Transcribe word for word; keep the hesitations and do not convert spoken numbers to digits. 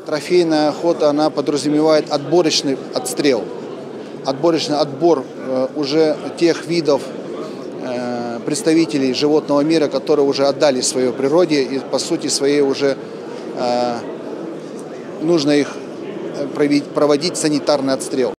Трофейная охота, она подразумевает отборочный отстрел, отборочный отбор э, уже тех видов э, представителей животного мира, которые уже отдали своей природе и по сути своей уже э, нужно их проводить санитарный отстрел.